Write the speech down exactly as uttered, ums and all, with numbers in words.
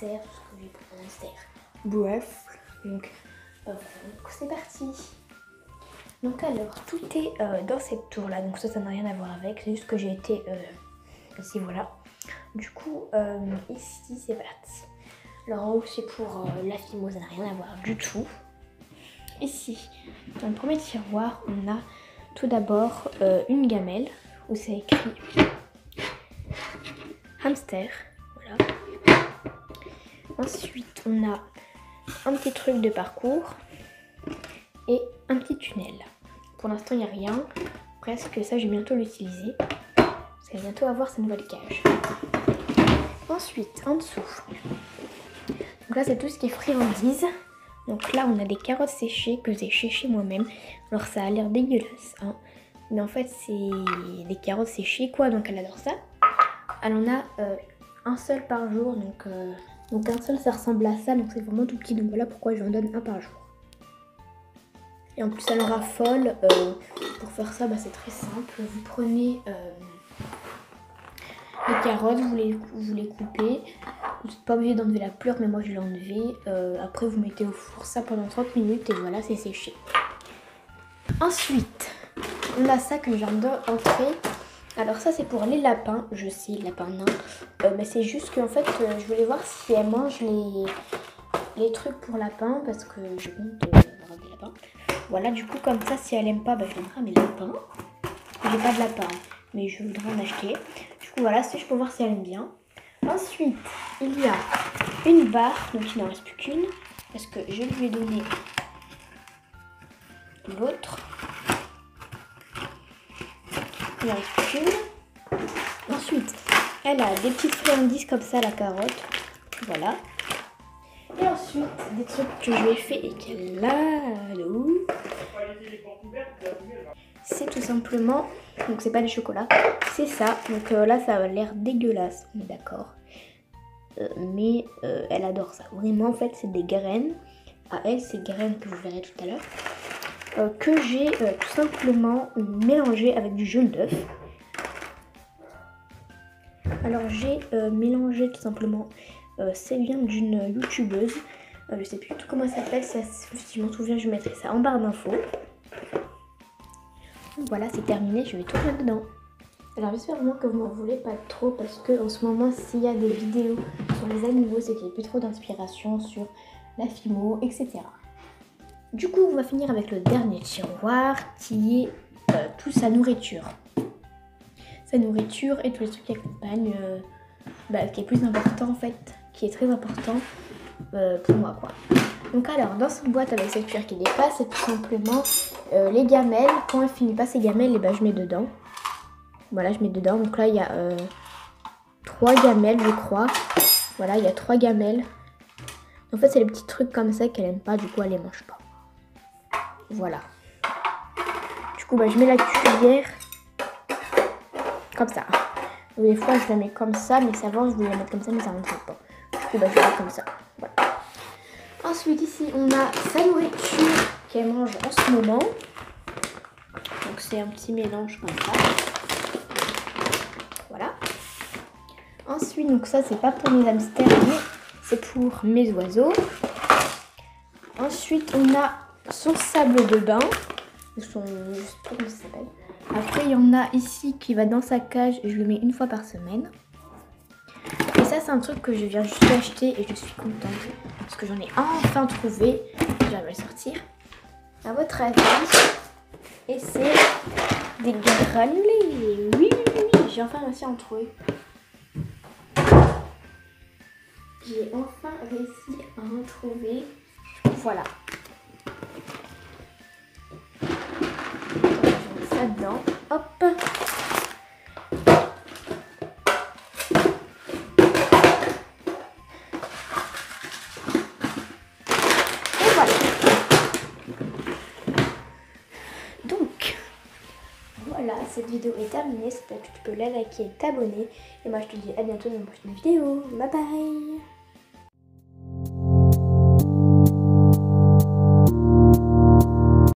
hamster, tout ce que j'ai pour un hamster. Bref, donc euh, c'est parti. Donc alors, tout est euh, dans cette tour là, donc ça, ça n'a rien à voir avec, c'est juste que j'ai été euh, ici, voilà. Du coup, euh, ici, c'est parti. Alors en haut, c'est pour euh, la Fimo, ça n'a rien à voir du tout. Ici, dans le premier tiroir, on a tout d'abord euh, une gamelle où c'est écrit hamster, voilà. Ensuite, on a un petit truc de parcours et un petit tunnel. Pour l'instant, il n'y a rien. Presque ça, je vais bientôt l'utiliser. Parce qu'elle va bientôt avoir sa nouvelle cage. Ensuite, en dessous. Donc là, c'est tout ce qui est friandises. Donc là, on a des carottes séchées que j'ai séchées moi-même. Alors ça a l'air dégueulasse, hein. Mais en fait, c'est des carottes séchées, quoi. Donc elle adore ça. Elle en a euh, un seul par jour. Donc, euh, donc un seul, ça ressemble à ça. Donc c'est vraiment tout petit. Donc voilà pourquoi je lui en donne un par jour. Et en plus, elle en raffole. Euh, pour faire ça, bah, c'est très simple. Vous prenez euh, les carottes, vous les, vous les coupez. Vous n'êtes pas obligé d'enlever la pleure, mais moi je l'ai enlevée. Euh, après, vous mettez au four ça pendant trente minutes et voilà, c'est séché. Ensuite, on a ça que je viens d'entrer. Alors ça, c'est pour les lapins. Je sais, lapin nain. Euh, mais c'est juste qu'en fait, euh, je voulais voir si elle mange les, les trucs pour lapins parce que j'ai honte d'avoir des lapins. Voilà, du coup, comme ça, si elle aime pas, bah, je donnerai à mes lapins. J'ai pas de lapin, mais je voudrais en acheter. Du coup, voilà, c'est juste pour voir si elle aime bien. Ensuite, il y a une barre, donc il n'en reste plus qu'une, parce que je lui ai donné l'autre. Il n'en reste plus qu'une. Ensuite, elle a des petites friandises comme ça, la carotte. Voilà. Et ensuite, des trucs que je lui ai fait et qu'elle a. C'est tout simplement, donc c'est pas du chocolat, c'est ça. Donc euh, là, ça a l'air dégueulasse, on est d'accord. Euh, mais euh, elle adore ça. Vraiment, en fait, c'est des graines. À elle, c'est des graines que vous verrez tout à l'heure. Euh, que j'ai euh, tout simplement mélangé avec du jaune d'œuf. Alors, j'ai euh, mélangé tout simplement. Euh, c'est bien d'une youtubeuse. Euh, je sais plus tout comment elle s'appelle. Si je m'en souviens, je mettrai ça en barre d'infos. Voilà, c'est terminé. Je vais tout mettre dedans. Alors j'espère vraiment que vous m'en voulez pas trop parce que en ce moment s'il y a des vidéos sur les animaux c'est qu'il n'y a plus trop d'inspiration sur la Fimo, et cetera. Du coup on va finir avec le dernier tiroir qui est euh, toute sa nourriture. Sa nourriture et tous les trucs qui accompagnent, euh, bah, qui est plus important en fait, qui est très important euh, pour moi quoi. Donc alors dans cette boîte avec cette cuillère qui dépasse c'est tout simplement euh, les gamelles. Quand elle finit pas ses gamelles, et ben, je mets dedans. Voilà, je mets dedans. Donc là, il y a euh, trois gamelles, je crois. Voilà, il y a trois gamelles. En fait, c'est les petits trucs comme ça qu'elle aime pas. Du coup, elle les mange pas. Voilà. Du coup, bah, je mets la cuillère comme ça. Donc, des fois, je la mets comme ça. Mais ça va, je voulais la mettre comme ça, mais ça ne rentre pas. Du coup, bah, je la mets comme ça. Voilà. Ensuite, ici, on a sa nourriture qu'elle mange en ce moment. Donc, c'est un petit mélange comme ça. Voilà. Ensuite, donc ça, c'est pas pour mes hamsters, mais c'est pour mes oiseaux. Ensuite, on a son sable de bain. Son, je sais pas comment ça s'appelle. Après, il y en a ici qui va dans sa cage et je le mets une fois par semaine. Et ça, c'est un truc que je viens juste d'acheter et je suis contente parce que j'en ai enfin trouvé. J'arrive à le sortir. À votre avis, et c'est des granulés. Oui, oui, oui, oui. J'ai enfin réussi à en trouver. J'ai enfin réussi à en trouver. Voilà. Je mets ça dedans. Hop. Et voilà. Donc, voilà, cette vidéo est terminée. J'espère que tu peux la liker et t'abonner. Et moi, je te dis à bientôt dans une prochaine vidéo. Bye bye.